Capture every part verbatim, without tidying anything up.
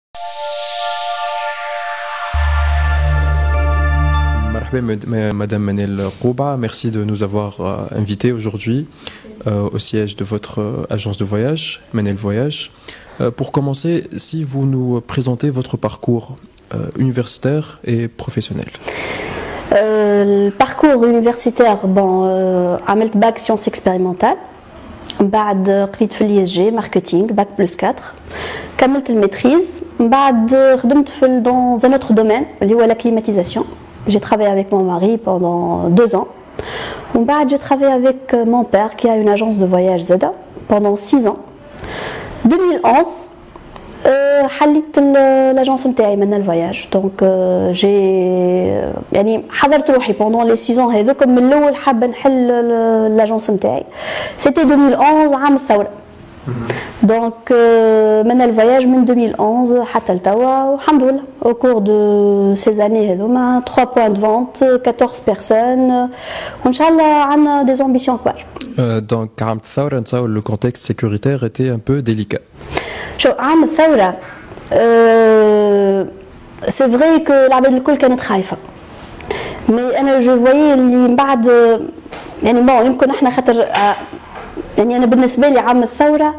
Madame Manel Rouba, merci de nous avoir euh, invités aujourd'hui euh, au siège de votre euh, agence de voyage, Manel Voyage. Euh, pour commencer, si vous nous présentez votre parcours euh, universitaire et professionnel. Euh, le parcours universitaire, bon, euh, عملت bac sciences expérimentales. بعد قريت في الإي إس جي ماركتينغ باك بلس أربعة. كملت الميتريز. بعد خدمت في dans un autre domaine اللي هو la climatisation. J'ai travaillé avec mon mari pendant deux ans. J'ai travaillé avec mon père qui a une agence de voyage Zeda pendant six ans. deux mille onze, حليت l'agence نتاعي Manel Voyage. Donc j'ai يعني حضرت روحي pendant les six ans هذوك من الأول حابة نحل l'agence نتاعي. C'était deux mille onze عام الثورة. Donc euh, Manel Voyage من deux mille onze حتى لتوا والحمد لله au cours de ces années هذوما trois points de vente, quatorze personnes وإن شاء الله عندنا des ambitions كبار. Euh, donc عام الثورة نتصور le contexte sécuritaire était un peu délicat. شو عام الثورة euh, c'est vrai que العباد الكل كانت خايفة. mais أنا je voyais اللي من بعد يعني bon يمكن احنا خاطر يعني أنا بالنسبة لي عام الثورة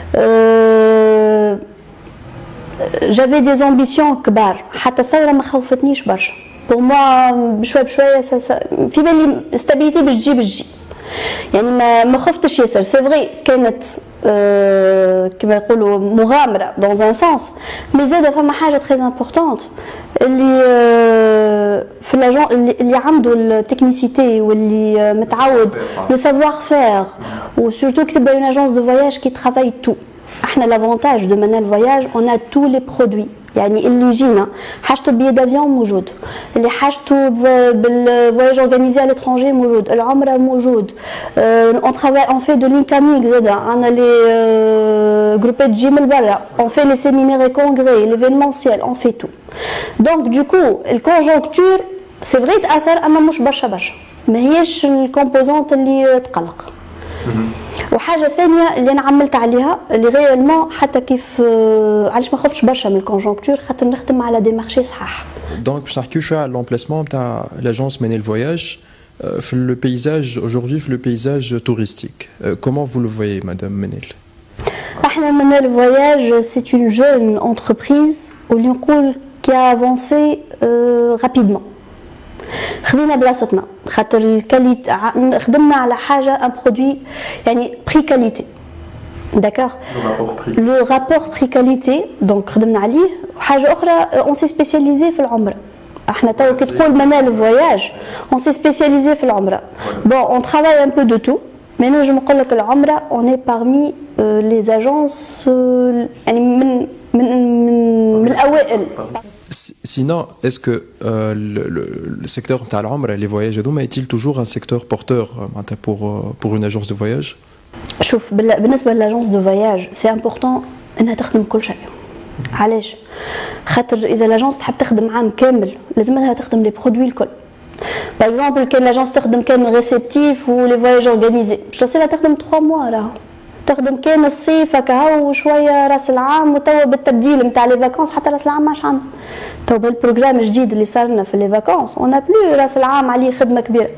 أه j'avais des ambitions كبار حتى الثورة ما خوفتنيش برشا pour moi بشوي بشوية في بالي stabilité باش تجي باش تجي يعني ما ما خفتش ياسر سي فري كانت أه كما يقولوا مغامرة dans un sens mais زاد فما حاجة très importante اللي أه في لاجون اللي عنده التكنيسيتي واللي متعود لو سافوار فير وسورتو كي تبدا une agence de voyage qui travaille tout. احنا l'avantage de Manel Voyage on a tous les produits يعني اللي يجينا حاجته بيي دافيون موجود اللي حاجته بالفواياج اورغانيزي على l'étranger موجود العمره موجود on travaille on fait de l'incoming زادا عندنا لي جروبات تجي من برا on fait les séminaires et congrès l'événementiel on fait tout donc du coup الكونجونكتور c'est vrai تاثر اما مش برشا برشا ما هيش الكومبوزونت اللي تقلق. وحاجه ثانيه اللي انا عملت عليها اللي غيالمون حتى كيف علاش ما خفتش برشا من الكونجونكتور خاطر نخدم على دي مارشي صحاح. دونك باش نحكيو شويه على l'emplacement تاع لاجونس Manel Voyage في le paysage aujourd'hui في le paysage touristique. Comment vous le voyez madame Manel? احنا Manel Voyage c'est une jeune entreprise واللي نقول qui a avancé euh, rapidement. خدينا بلاصتنا خاطر الكاليتي خدمنا على حاجه ان برودوي يعني بري كاليتي داكور لو رابور بري كاليتي دونك خدمنا عليه. وحاجه اخرى اون سي سبيسياليزي في العمره احنا تو كي تقول Manel Voyage اون سي سبيسياليزي في العمره بون اون ترافاي ان بو دو تو مي نجم نقول لك العمره اون اي بارمي لي اجونس يعني من من من من الاوائل. Sinon, est-ce que euh, le, le, le secteur de l'Umra, les voyages est-il toujours un secteur porteur pour, pour une agence de voyage? شوف بالنسبة للأجانس دو فواياج سي امبورطون انها تخدم كل شيء. علاش؟ خاطر إذا الأجانس تحب تخدم عام كامل لازمها تخدم لي برودوي الكل. باغ اكزومبل كان الأجانس تخدم كان ريسبتيف ولي فواياج اورغانيزي مش لازمها تخدم ثلاثة موا راهو. تخدم كان الصيف هكا وشويه راس العام وتوا بالتبديل نتاع لي فاكونس حتى راس العام ماش عندنا. توا بالبروغرام الجديد اللي صار لنا في لي فاكونس اون بلو راس العام عليه خدمه كبيره.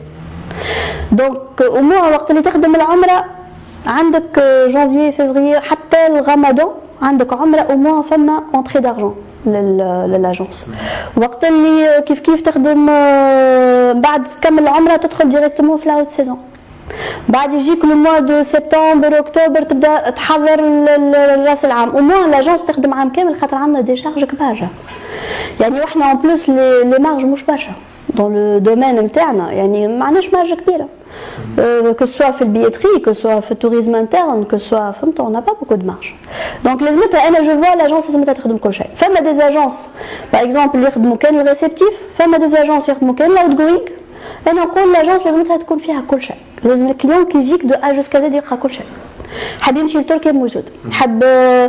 دونك وموا وقت اللي تخدم العمره عندك جانفي فيفري حتى الغمضان عندك عمره وموا فما اونتري دارجون للاجونس. وقت اللي كيف كيف تخدم بعد تكمل العمره تدخل ديريكتومون في لاوت سيزون. بعد يجيك لو موا دو سبتمبر اكتوبر تبدا تحضر راس العام وموا لاجونس تخدم عام كامل خاطر عندنا دي شارج كبار يعني وحنا اون بلوس لي مارج مش برشا دون لو دومين نتاعنا يعني ما عندناش مارج كبيره كو سوا في البيتري كو سوا في التوريزم انترن كو سوا فهمت اون با بوكو دو مارج دونك لازمتها انا جو فوا لاجونس لازمتها تخدم كل شيء. فما دي اجونس باغ اكزومبل يخدموا كان الريسبتيف فما دي اجونس يخدموا كان لاوت جوينغ. انا نقول لاجونس لازمتها تكون فيها كل شيء. لازم الكليون كي يجيك دو ا جوسكا زد يقرا كل شيء. حاب يمشي لتركيا موجود حاب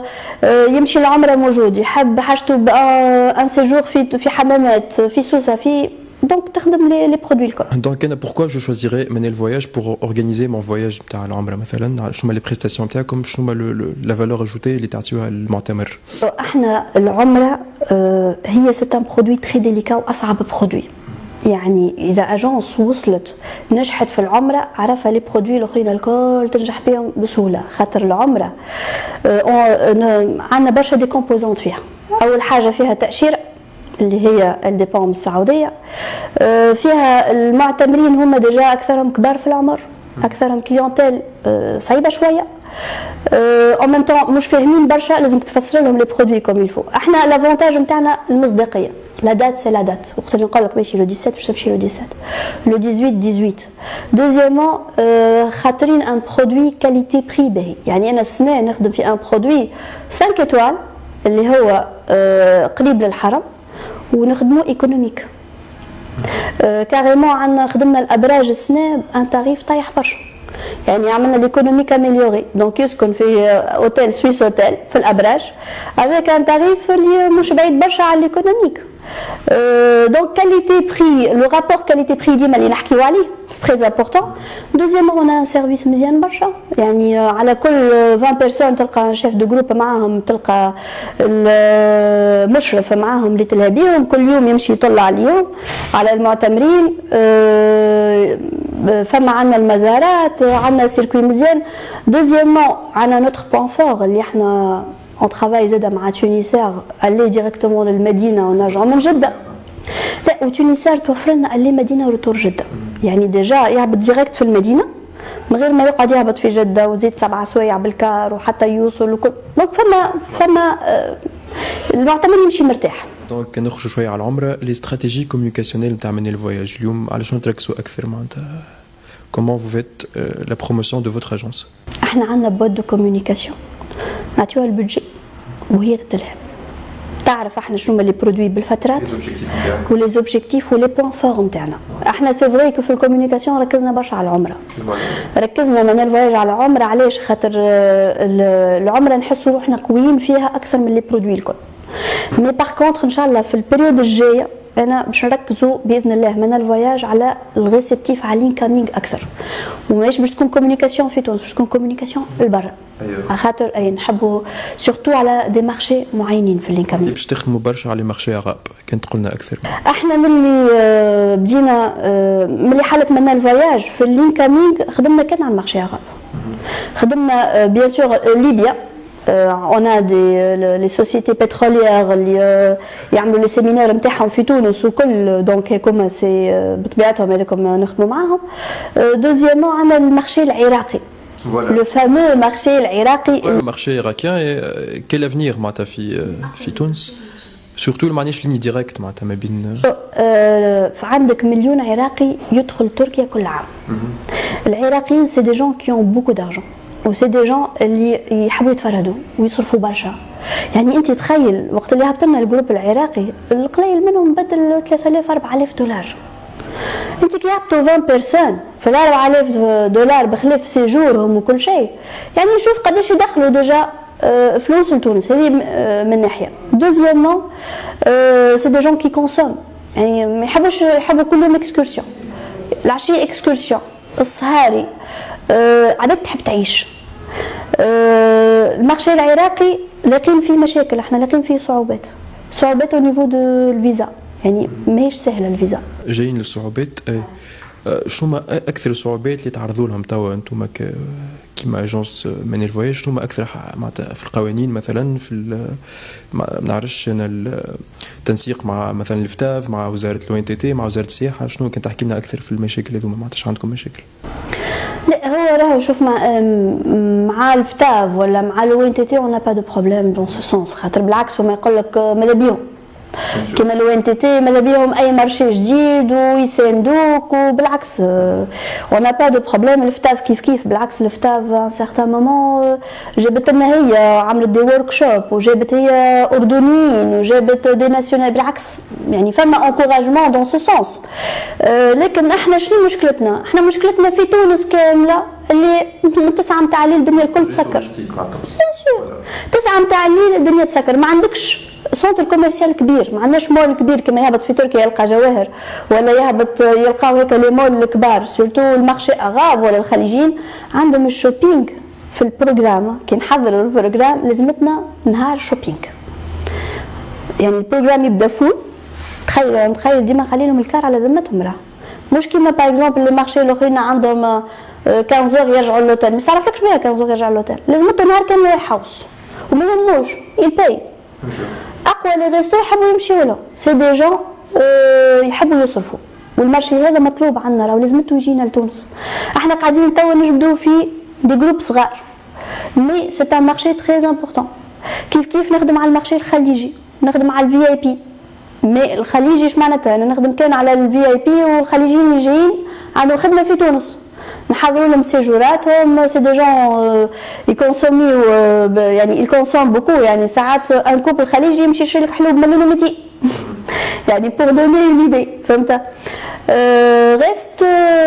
يمشي للعمره موجود يحب حاجته ان سيجور في في حمامات في سوسه في دونك تخدم لي لي برودوي الكل. دونك انا بوركوا جو شوازيري منال فواياج بور اورغانيزي مون فواياج نتاع العمره مثلا، شنو هما لي بريستاسيون نتاعكم، شنو هما لا فالور اجوتي اللي تعطيوها للمعتمر؟ احنا العمره هي سي ان برودوي تري ديليكا واصعب برودوي. يعني اذا اجونس وصلت نجحت في العمره عرفها لي برودوي الاخرين الكل تنجح بهم بسهوله، خاطر العمره عندنا برشا دي كومبوزونت فيها. اول حاجه فيها تاشيره اللي هي الديبون من السعوديه، فيها المعتمرين هما ديجا اكثرهم كبار في العمر، اكثرهم كليونتيل صعيبه شويه، او ميم طون مش فاهمين برشا، لازم تفسر لهم لي برودوي كوم يلفو. احنا لافونتاج نتاعنا المصداقيه، لا دات سي لا دات، وقت اللي نقول لك ماشي لو سبعة باش تمشي لو سبعة، لو ثمانية ثمانية. دوزيامون خاطرين ان برودوي كاليتي بري باهي، يعني انا السنه نخدم في ان برودوي خمسة ايطوال اللي هو قريب للحرم ونخدمو ايكونوميك. كاريمون عندنا خدمنا الابراج السنه ان تاريف طايح برشا، يعني عملنا ليكونوميك اميليوري، دونك يسكن في اوتيل سويس اوتيل في الابراج افيك ان تاريف اللي مش بعيد برشا على ليكونوميك. دونك كاليتي بري، لو رابور كاليتي بري ديما اللي نحكيو عليه سي تري امبورطون. دوزيامون انا سيرفيس مزيان برشا، يعني على كل عشرين بيرسون تلقى شيف دو جروب معاهم، تلقى المشرف معاهم اللي تلهى بيهم، كل يوم يمشي يطل عليهم على المعتمرين. فما عندنا المزارات، عندنا سيركوي مزيان. دوزيامون عندنا نوتر بوان فور اللي احنا on travaille زاده مع تونسير اللي ديريكتومون للمدينه ونرجعوا من جده. لا وتونسير توفر لنا اللي مدينه وروتور جده، يعني ديجا يهبط ديريكت في المدينه من غير ما يقعد يهبط في جده وزيد سبعة سوايع بالكار وحتى يوصل وكل. دونك فما فما المعتمر يمشي مرتاح. دونك نخرجوا شويه على العمره، لي استراتيجي كومونيكاسيونيل نتاع منال فواياج اليوم على شنو تركزوا اكثر معناتها؟ كومون فو فيت لا بروموسيون دو فوتر اجونس؟ احنا عندنا بوت دو كومونيكاسيون نعطيوها البودجي وهي تتلهم، تعرف احنا شنو هما لي برودوي بالفترات ولي زوبجيكتيف ولي بوان فور نتاعنا. احنا سي فري كو في الكومونيكاسيون ركزنا برشا على العمره، ركزنا منال فواياج على العمره. علاش؟ خاطر العمره نحسوا روحنا قويين فيها اكثر من لي برودوي الكل. مي باغ كونطخ ان شاء الله في البريود الجايه انا باش نركزوا باذن الله منال فواياج على الريسبتيف، على الانكامينغ اكثر، وماهيش باش تكون كومونيكاسيون في تونس، باش تكون كومونيكاسيون لبرا. ايوه خاطر اي نحبوا سورتو على دي مارشي معينين في الانكامينغ. باش تخدموا برشا على مارشي عرب، كان تقولنا اكثر. احنا ملي بدينا ملي حالت منال فواياج في الانكامينغ خدمنا كان على المارشي عرب. خدمنا بيان سور ليبيا، on a des les sociétés pétrolières اللي يعملوا لي سيمينار نتاعهم في تونس وكل، دونك هكما سي بطبيعتهم هذاكم نخدموا معاهم. دوزيامون عندنا المارشي العراقي، لو فامو مارشي العراقي. المارشي العراقي كيل افنير معناتها في في تونس، سورتو معناش ليني ديريكت معناتها ما بين عندك مليون عراقي يدخل تركيا كل عام. العراقيين سي دي جون كي اون بوكو دارجون وسي دي جون اللي يحبوا يتفرهدوا ويصرفوا برشا. يعني انت تخيل وقت اللي هبط لنا الجروب العراقي القليل منهم بدل ثلاثة آلاف أربعة آلاف دولار. انت كي يهبطوا عشرين بيرسون في ال أربعة آلاف دولار بخلاف سيجورهم وكل شيء، يعني شوف قداش يدخلوا ديجا فلوس لتونس. هذه من ناحيه. دوزيامون سي دي جون كي كونسوم، يعني ما يحبوش يحبوا كلهم اكسكورسيون، العشيه اكسكورسيون، السهاري، أه عباد تحب تعيش. أه المارشي العراقي لاقين فيه مشاكل، احنا لاقين فيه صعوبات صعوبات او نيفو دو الفيزا، يعني ماهيش سهله الفيزا. جايين للصعوبات. أه شنو اكثر الصعوبات اللي تعرضوا لهم توا انتم كيما اجونس منال فواياج؟ شنو اكثر معناتها في القوانين مثلا، في ما نعرفش انا التنسيق مع مثلا الفتاف مع وزاره الو ان تي تي مع وزاره السياحه؟ شنو كان تحكي لنا اكثر في المشاكل هذوما؟ ما عادش عندكم مشاكل؟ لا هو راهو شوف مع مع الفتاف ولا مع لو ان تي تي اون با دو بروبليم دون سو سونس، خاطر بالعكس هما يقول لك ماذا بيهم كيما لو ان تي تي ماذا بيهم اي مارشي جديد ويساندوك، وبالعكس اون با دو بروبليم. الفتاف كيف كيف، بالعكس الفتاف ان سارتان مومون جابت لنا هي عملت دي ورك شوب وجابت هي اردنيين وجابت دي ناسيونال، بالعكس يعني فما انكوراجمون دون سو سونس. لكن احنا شنو مشكلتنا؟ احنا مشكلتنا في تونس كامله اللي من تسعة متاع الليل الدنيا الكل تسكر. تسعة متاع الليل الدنيا تسكر، ما عندكش سونتر كوميرسيال كبير، ما عندناش مول كبير كما يهبط في تركيا يلقى جواهر ولا يهبط يلقاو هيك لي مول الكبار، سورتو المارشي اغاب ولا الخليجيين عندهم الشوبينغ في البروغرام. كي نحضروا البروغرام لازمتنا نهار شوبينغ، يعني البروغرام يبدا فول. تخيل نتخيل ديما خلي لهم الكار على ذمتهم، راه مش كيما باغ اكزومبل لي مارشي الاخرين عندهم خمسطاش يرجعوا للوتيل، ما يعرفلكش بها خمسطاش يرجع للوتيل، لازمته نهار كامل يحوس وما يهموش يباي. اقوى لي ريستو يحبوا يمشيو له، سي دي جون يحبوا يصرفوا، والمارشي هذا مطلوب عندنا، راه لازمته يجينا لتونس. احنا قاعدين توا نجبدوا في دي جروب صغار، مي سي ان مارشي تري امبورطون. كيف كيف نخدم على المارشي الخليجي، نخدم على الفي اي بي. مي الخليجي اش معناتها؟ انا نخدم كان على الفي اي بي والخليجيين اللي جايين عندهم خدمه في تونس، نحضروا لهم سيجوراتهم. سي دي جون يكونسوميو، يعني يكونسوم بوكو، يعني ساعات ان كوبل خليجي يمشي يشري لك حلوب مليون ومئتين يعني بور دوني اون ايدي، فهمت؟ ريست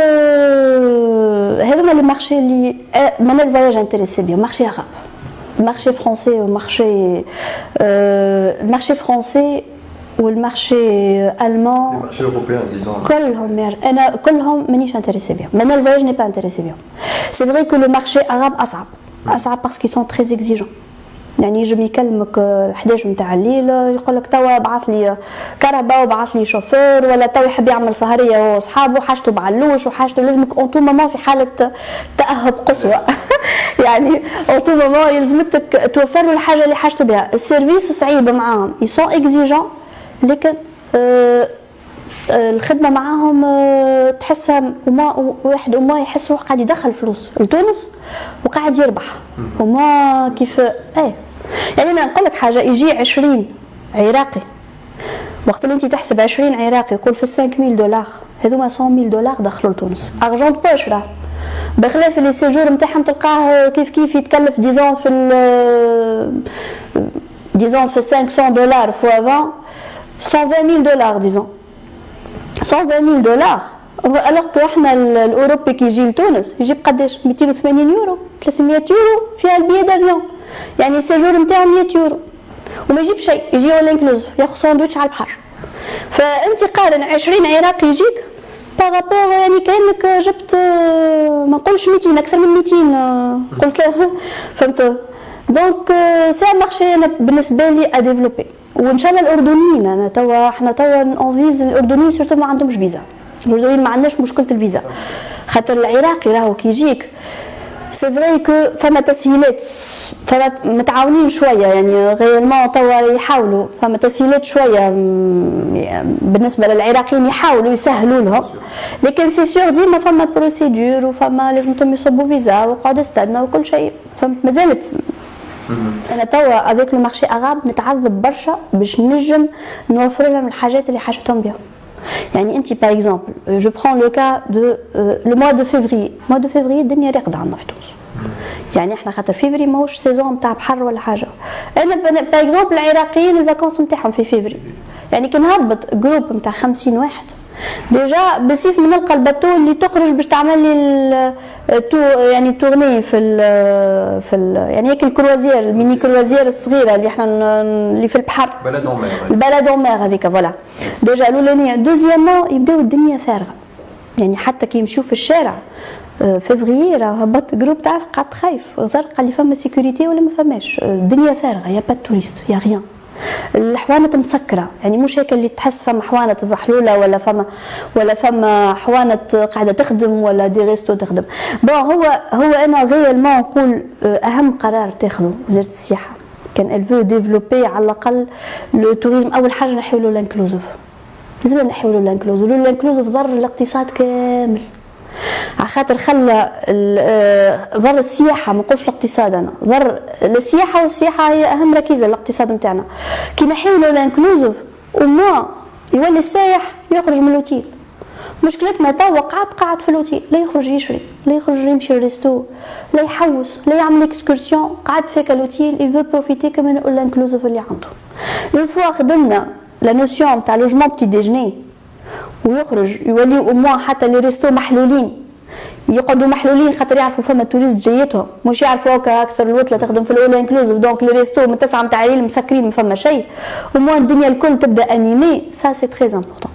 هذوما لي مارشي اللي مانا الفواياج انتريسي بيهم. مارشي عرب، المارشي فرونسي ومارشي المارشي فرونسي والمارشي المان، المارشي اوروبيان ديزون كلهم انا كلهم مانيش انتريسي بهم. مانا الفواياج ني با انتريسي بهم. سي فري كو لو مارشي عرب اصعب اصعب باسكو سون تري اكزيجون. يعني يجي يكلمك الحداش نتاع الليل يقول لك توا بعث لي كهرباء وبعث لي شوفير، ولا توا يحب يعمل سهريه هو وصحابه، حاجته بعلوش وحاجته لازمك اون تو مومون في حاله تاهب قصوى يعني اون تو مومون يلزمك توفر له الحاجه اللي حاجته بها. السيرفيس صعيب معاهم، يسون اكزيجون، لكن آه الخدمه معاهم آه تحسها وما واحد وما يحس روحه قاعد يدخل فلوس لتونس وقاعد يربح وما كيف ايه. يعني انا نقول لك حاجه، يجي عشرين عراقي وقت اللي انت تحسب عشرين عراقي يقول في خمسة آلاف دولار، هذوما مئة ألف دولار دخلوا لتونس ارجون بوش، راه بخلاف لي سيجور نتاعهم تلقاه كيف كيف يتكلف ديزون في ديزون في خمسمية دولار فوا عشرين مية وعشرين دولار ديزون مئة وعشرين دولار. الوغ كو احنا الاوروبي كي يجي لتونس يجيب قداش؟ مئتين وثمانين يورو، ثلاثمية يورو فيها البيي دافيون، يعني السيجور نتاعو مئة يورو وما يجيب شيء، يجي ولا انكلوزيف ياخذ ساندويتش على البحر. فانت قارن عشرين عراقي يجيك بارابور، يعني كانك جبت ما نقولش مئتين اكثر من مئتين نقول كان، فهمت؟ دونك سي ان مارشي انا بالنسبه لي اديفلوبي. وان شاء الله الاردنيين، انا توا احنا توا اونفيز الاردنيين سورتو ما عندهمش فيزا، الاردنيين ما عندناش مشكله الفيزا، خاطر العراقي راهو كي يجيك سي فري كو فما تسهيلات، فما متعاونين شويه، يعني غيرمون توا يحاولوا فما تسهيلات شويه بالنسبه للعراقيين يحاولوا يسهلوا لهم، لكن سي سور ديما فما بروسيدور وفما لازمتهم يصبوا فيزا وقعدوا استنى وكل شيء، فهمت؟ مازالت انا توا افيك لو مارشي اغاب نتعذب برشا باش نجم نوفر لهم الحاجات اللي حاجتهم بهم. يعني انت باغ اكزومبل جو برون لو كا دو لو موا دو فيفري، موا دو فيفري الدنيا راقده عندنا في تونس، يعني احنا خاطر فيفري ماهوش سيزون نتاع بحر ولا حاجه. انا باغ اكزومبل العراقيين الفاكونس نتاعهم في فيفري، يعني كي نهبط جروب نتاع خمسين واحد ديجا بسيف من نلقى الباتو اللي تخرج باش تعمل لي تو يعني تورني في ال في ال يعني هيك الكروازير الميني كروازير الصغيره اللي احنا اللي في البحر، بلد اون مير، البلد اون مير هذيك فوالا. ديجا الاولانيه، دوزيامون يبداو الدنيا فارغه، يعني حتى كي يمشيو في الشارع فيفريي راه هبط جروب تعرف قعدت خايف زرق قال لي فما سيكوريتي ولا ما فماش، الدنيا فارغه يا با توريست يا غيان، الحوانت مسكره، يعني مش هيك اللي تحس فما حوانت محلوله ولا فما ولا فما حوانت قاعده تخدم ولا دي ريستو تخدم. بون هو هو انا غيالمون نقول اهم قرار تاخذه وزاره السياحه كان الفو ديفلوبي على الاقل لو توريزم. اول حاجه نحيو له الانكلوزيف، لازم نحيو له الانكلوزيف، الانكلوزيف ضر الاقتصاد كامل، على خاطر خلى ضر السياحه، ما نقولش الاقتصاد، انا ضر السياحه، والسياحه هي اهم ركيزه الاقتصاد نتاعنا. كي نحيو له الانكلوزيف وما يولي السايح يخرج من الاوتيل. مشكلتنا توا قاعد قاعد في الاوتيل، لا يخرج يشري، لا يخرج يمشي للريستو، لا يحوس، لا يعمل اكسكورسيون، قاعد فيك الاوتيل يفو بروفيتي من الانكلوزيف اللي عنده. اون فوا خدمنا لا نوسيون تاع لوجمون بتي ديجني ويخرج يولي او موان حتى لي ريستو محلولين، يقعدوا محلولين خاطر يعرفوا فما توريست جيتهم، مش يعرفوا هكا اكثر الوتله تخدم في الاول انكلوزيف دونك لي ريستو من تسعة نتاع الليل مسكرين ما فما شيء، وموا الدنيا الكل تبدا انيمي، سا سي تري امبورطون.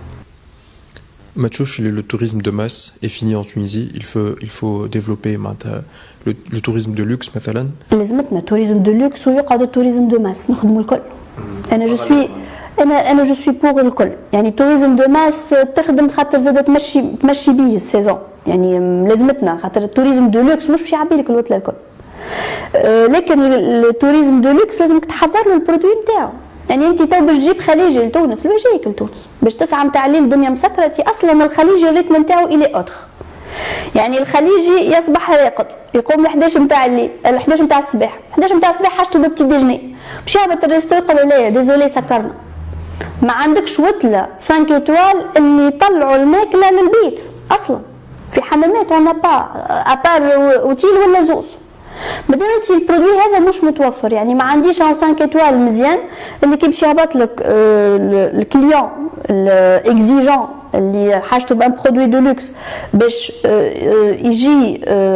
ما تشوفش le tourisme de masse est fini en Tunisie, il faut il faut développer معناتها le, le tourisme de luxe مثلا. لازمتنا توريزم دو لوكس ويقعد التوريزم دو ماس نخدموا الكل. انا جو سوي انا انا جو سوي بور الكل، يعني توريزم دو ماس تخدم خاطر زاد تمشي تمشي بيه السيزون، يعني لازمتنا خاطر التوريزم دو لوكس مش باش يعبي لك الوتله الكل. أه لكن التوريزم دو لوكس لازمك تحضر له البرودوي نتاعو، يعني انت تو باش تجيب خليجي لتونس لو يجيك لتونس باش تسعة نتاع الليل الدنيا مسكره، انت اصلا الخليجي الريتم نتاعو الي اوتر، يعني الخليجي يصبح راقد يقوم ل إحداش نتاع الليل ل إحداش نتاع الصباح، إحداش نتاع الصباح حاجته ببتي ديجني، باش يهبط الريستو يقولوا لا ديزولي سكرنا، ما عندكش وتله خمسة ايطوال اللي يطلعوا الماكله للبيت اصلا، في حمامات اون با ابار اوتيل ولا زوز، مادام انت البرودوي هذا مش متوفر، يعني ما عنديش ان خمسة ايطوال مزيان اللي كي باش يهبط لك الكليون الاكزيجون اللي حاجته بان برودوي دو لوكس باش يجي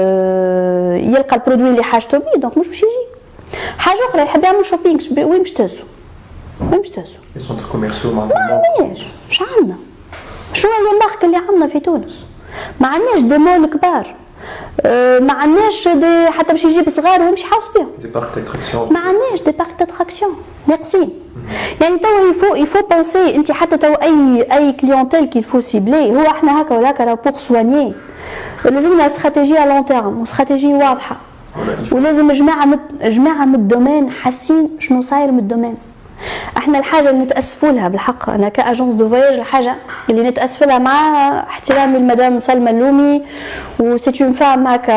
يلقى البرودوي اللي حاجته بيه، دونك مش باش يجي. حاجه اخرى يحب يعمل شوبينغ وين باش تهزو؟ وين باش تهزو؟ لي سونتر كوميرسيو معناتها ما عندناش، مش عندنا. شنو هي المارك اللي عندنا في تونس؟ ما عندناش دي مول كبار، أه ما عندناش دي حتى باش يجيب صغار ويمشي يحوس بهم. دي بارك داتراكسيون. ما عندناش دي بارك داتراكسيون، ميرسي. يعني توا يفو يفو بونسي انت حتى توا اي اي كليونتيل كي يفو سيبلي، هو احنا هكا ولا هكا بور سوانيي لازمنا استراتيجيه لون تيرم واستراتيجيه واضحه، ولازم جماعه مت جماعه من الدومين حاسين شنو صاير من الدومين. احنا الحاجه اللي نتاسفوا لها بالحق، انا كاجونس دو فواياج الحاجه اللي نتاسف لها مع احترامي لمدام سلمى اللومي وسيت اون فام هكا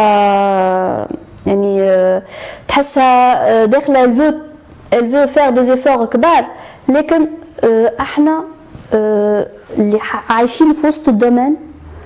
يعني تحسها داخله الفو الفو فير دي زيفور كبار، لكن احنا اللي عايشين في وسط الدومين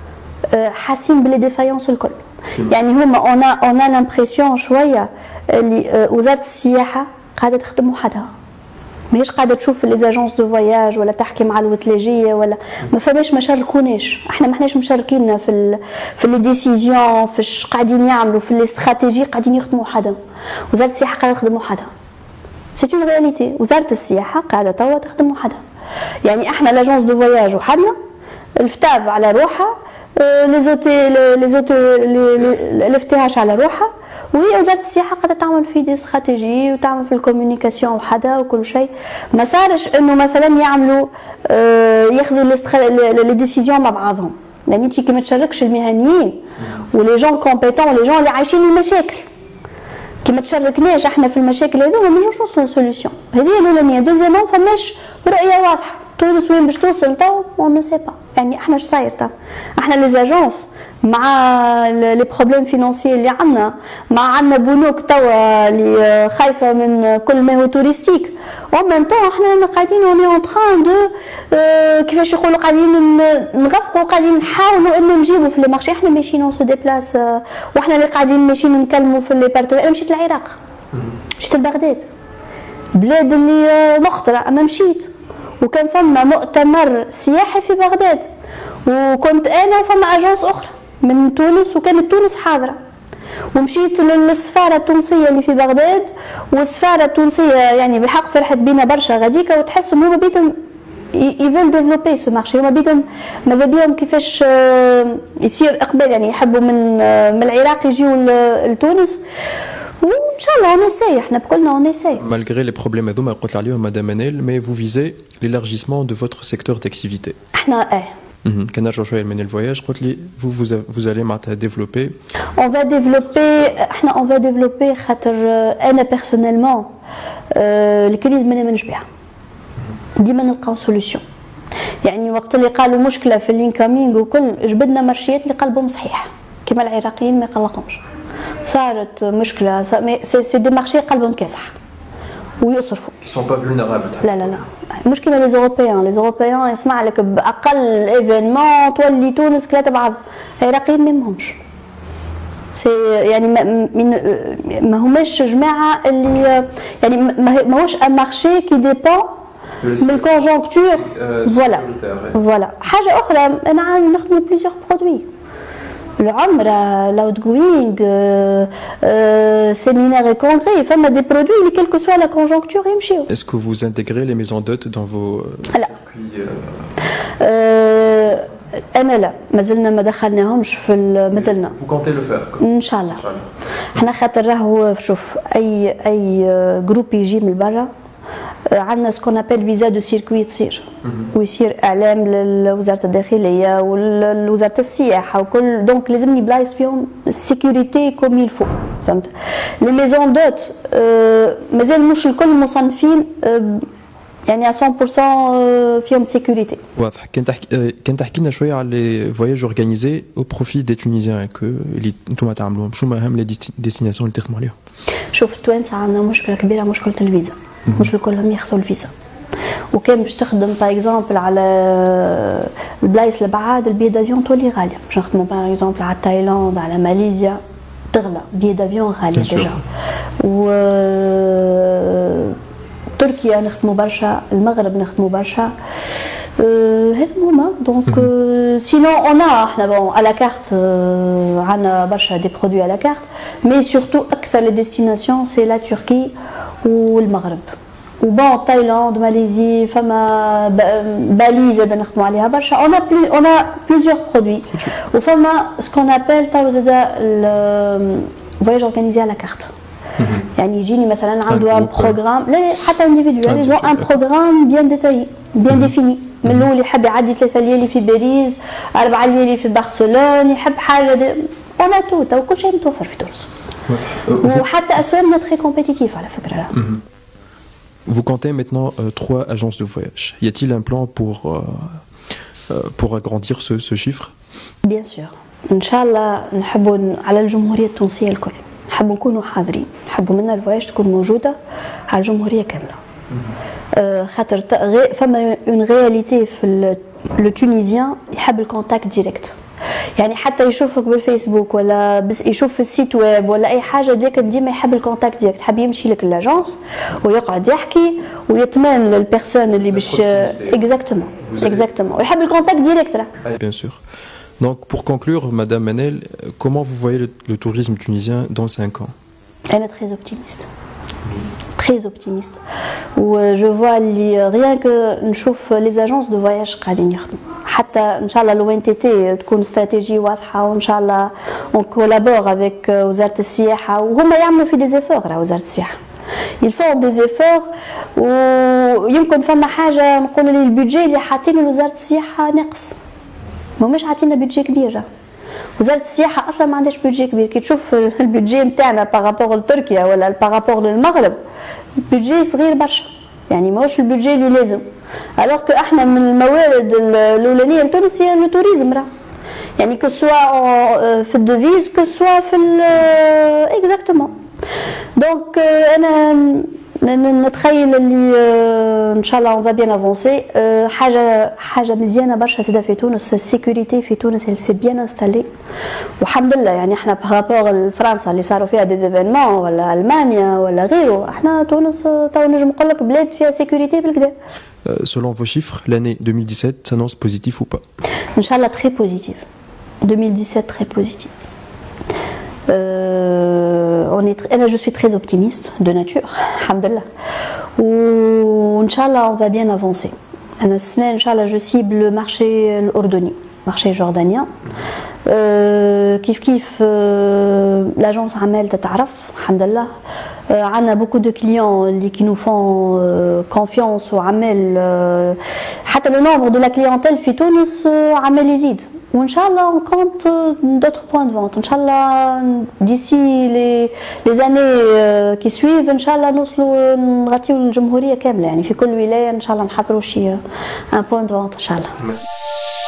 حاسين بلي ديفايونس الكل، يعني هما اون اون لامبرسيون شويه اللي وزاره السياحه قاعده تخدم وحدها، ماهيش قاعده تشوف لي زاجونس دو فواياج ولا تحكي مع الوتلاجيه ولا ما فماش، ما شاركوناش، احنا ما احناش مشاركين في ال في لي ديسيزيون فاش قاعدين يعملوا في لي استراتيجي، قاعدين يخدموا وحدهم. وزاره السياحه قاعده تخدم وحدها، سي اون رياليتي، وزاره السياحه قاعده توا تخدم وحدها، يعني احنا لاجونس دو فواياج وحدنا، الفتاف على روحها، لي زوتيل لي زوتيل الافتراش على روحها، وهي وزاره السياحه قاعده تعمل في دي استراتيجي وتعمل في الكوميونيكاسيون وحدها وكل شيء. ما صارش انه مثلا يعملوا ياخذوا لي ديسيزيون مع بعضهم، لان انت كي ما تشاركش المهنيين ولي جون كومبيتون لي جون اللي عايشين المشاكل، كي ما تشاركناش احنا في المشاكل هذو ما نجموش نوصلوا لسوليسيون. هذه الاولانيه. دوزيامون فماش رؤيه واضحه، تونس وين باش توصل تو اون نو سي با، يعني احنا اش صاير تو؟ احنا لي زاجونس مع لي بروبليم فينانسيي اللي عندنا، مع عندنا بنوك توا اللي خايفه من كل ما هو توريستيك، و ميم طون احنا قاعدين اوني اون تران دو كيفاش يقولوا قاعدين نغفقوا، قاعدين نحاولوا انه نجيبوا في لي مارشي، احنا ماشيين اون سو ديبلاس، واحنا اللي قاعدين ماشيين نكلموا في لي بارتنير. انا مشيت للعراق، مشيت لبغداد، بلاد اللي مخطره، اما مشيت وكان فما مؤتمر سياحي في بغداد، وكنت انا وفما اجونس اخرى من تونس وكانت تونس حاضره، ومشيت للسفاره التونسيه اللي في بغداد، والسفاره التونسيه يعني بالحق فرحت بينا برشا غاديكا، وتحسهم هما بيتهم يفول ديفلوبي سو مارشي، هما بيتهم ماذا بيهم كيفاش يصير اقبال، يعني يحبوا من من العراق يجيو لتونس، وان شاء الله on essaye, احنا بقولنا on essaye. Malgré les problèmes هذوما قلت عليهم مدام منال، mais vous visez l'élargissement de votre secteur d'activité. احنا اه كان نرجعوا شويه لمن الفواياج، قلت لي vous vous vous allez معناتها développer. On va développer احنا on va développer خاطر انا بيرسونيلمون الكريز ما نامنش بها، ديما نلقاو سوليسيون. يعني وقت اللي قالوا مشكله في الانكامينغ وكل جبدنا مارشيات اللي قلبهم صحيح كما العراقيين ما يقلقوش. صارت مشكله سي دي مارشي قلبهم كاسح ويصرفوا qui sont pas vulnérables. لا لا لا مش كيما لي زوروبيان، لي زوروبيان يسمع لك باقل ايفينمون تولي تونس ثلاثه بعض، العراقيين ما همش سي يعني ما, من ما هماش جماعه اللي يعني ماهوش ان مارشي كي ديبون من الكونجونكتور. فوالا فوالا حاجه اخرى، انا نخدم بليزيور برودوي، العمرة l'outgoing séminaire et congrès فما des produits اللي quelle que soit la conjoncture يمشيو. Est-ce que vous intégrez les maisons d'hôtes dans vos لا circuits euh, أنا لا مازلنا ما دخلناهمش في مازلنا. Vous comptez le faire إن شاء الله. احنا خاطر راهو شوف أي أي جروب يجي من برا عندنا سكون ابل فيزا دو سيركوي تصير ويصير اعلام لوزاره الداخليه ولوزاره السياحه وكل دونك لازمني بلايص فيهم السيكوريتي كوم يلفو فهمت. لي ميزون دوت مازال مش الكل مصنفين يعني à cent pour cent فيهم سيكوريتي. واضح. كان تحكي كان تحكي لنا شويه على لي فواياج اورغانيزي او بروفي دي تونيزيان كو اللي انتم تعملوهم، شو اهم لي ديستيناسيون اللي تخدموا عليهم؟ شوف التوانسه عندنا مشكله كبيره، مشكله الفيزا. مش الكلهم ياخذوا الفيزا، وكان باش تخدم باغ اكزومبل على البلايص البعاد البي دافيون تولي غاليه. باش نخدموا باغ اكزومبل على تايلاند على ماليزيا تغلى بي دافيون غاليه ديجا. و تركيا نخدموا برشا، المغرب نخدموا برشا. هذا هما دونك سينون اون احنا بون على كارت عندنا برشا دي برودوي على كارت، مي سورتو اكثر لي ديستيناسيون سي لا تركي والمغرب وبون تايلاند ماليزي فما بالي زاد نخدموا عليها برشا. اون بلو اون بليزيور برودوي وفما سكون ابل تو زاد فواياج اورغانيزي على كارت. يعني يجيني مثلا عنده ان بروغرام لا حتى انديفيدوال يزو ان بروغرام بيان ديتايي بيان ديفيني من الاول يحب يعدي ثلاثه ليالي في باريس، اربعه ليالي في برشلونه، يحب حاجه اون تو تو كل شيء متوفر في تونس. وحتى اسواقنا تري كومبيتيتيف على فكره. Vous comptez maintenant euh, trois agences de voyage. Y a-t-il un plan pour euh, euh, pour agrandir ce, ce chiffre? Bien sûr. ان شاء الله نحبوا على الجمهوريه التونسيه الكل، نحبوا نكونوا حاضرين، نحبوا منا الفواياج تكون موجوده على الجمهوريه كامله. أه خاطر فما اون رياليتي في لو تونيزيان يحب الكونتاكت ديريكت، يعني حتى يشوفك بالفيسبوك ولا بس يشوف في السيت ويب ولا اي حاجه ديك ديما يحب الكونتاكت ديريكت، حاب يمشي لك لاجونس ويقعد يحكي ويطمن للبيرسون اللي باش اكزاكتومون اكزاكتومون ويحب الكونتاكت ديريكت. Bien sûr. Donc pour conclure, Madame Manel, comment vous voyez le, le tourisme tunisien dans cinq ans? Elle est très optimiste. Très optimiste. Où je vois les, rien que نشوف les agences de voyage قاعدين يخدموا. حتى إن شاء الله لو إن تي تي تكون استراتيجية واضحة وإن شاء الله on collabore avec وزارة السياحة وهم يعملوا في des efforts على وزارة السياحة. ils font des efforts ويمكن فما حاجة نقول لي البيدجي اللي حاطينه لوزارة السياحة ناقص. ما مش عاطينا بيدجي كبير. وزارة السياحة أصلا ما عندهاش بيدجي كبير. كي تشوف البيدجي نتاعنا بارابور لتركيا ولا بارابور للمغرب بيدجي صغير برشا، يعني ماهوش البيدجي اللي لازم. الوغ كو احنا من الموارد الأولانية لتونس هي التوريزم راه، يعني كو سوا في الدوفيز كو سوا في اكزاكتومون. دونك أنا نتخيل اللي ان شاء الله اون فا بيان افونسي. حاجه حاجه مزيانه برشا زاده في تونس، السيكوريتي في تونس اللي سي بيان انستالي والحمد لله. يعني احنا بارابور لفرنسا اللي صاروا فيها دي زيفينمون ولا المانيا ولا غيره، احنا تونس تو نجم نقول لك بلاد فيها سيكوريتي بالكدا. Selon vos chiffres, l'année deux mille dix-sept s'annonce positif ou pas? ان شاء الله très positif. deux mille dix-sept très positif. Euh, on est très, là, je suis très optimiste de nature, alhamdulillah. Ou Inch'Allah, on va bien avancer. Inch'Allah, je cible le marché l'Ordoni, marché jordanien. Euh, kif kif, euh, l'agence Amel Tataraf, alhamdulillah. Euh, on a beaucoup de clients qui nous font euh, confiance au Amel. Euh, le nombre de la clientèle في تونس Amel يزيد. وإن شاء الله on compte d'autres points de vente. إن شاء الله d'ici les les années qui suivent إن شاء الله نوصلوا نغطيو الجمهورية كاملة، يعني في كل ولاية إن شاء الله نحضروا شي un point de vente إن شاء الله.